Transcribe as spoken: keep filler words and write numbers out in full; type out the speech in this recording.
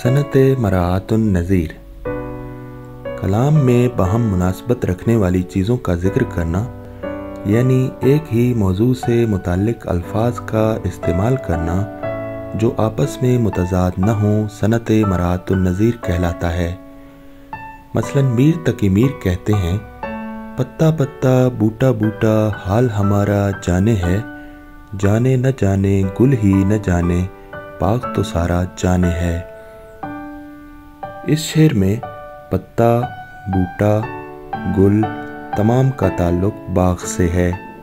सनत मराअतुन नज़ीर। कलाम में बाहम मुनासबत रखने वाली चीज़ों का ज़िक्र करना, यानी एक ही मौजू से मुताल्लिक़ अल्फाज का इस्तेमाल करना जो आपस में मुतज़ाद न हों, सनत मराअतुन नज़ीर कहलाता है। मसलन मीर तकी मीर कहते हैं, पत्ता पत्ता बूटा बूटा हाल हमारा जाने है, जाने न जाने गुल ही न जाने बाग तो सारा जाने है। इस शेर में पत्ता, बूटा, गुल तमाम का ताल्लुक़ बाग से है।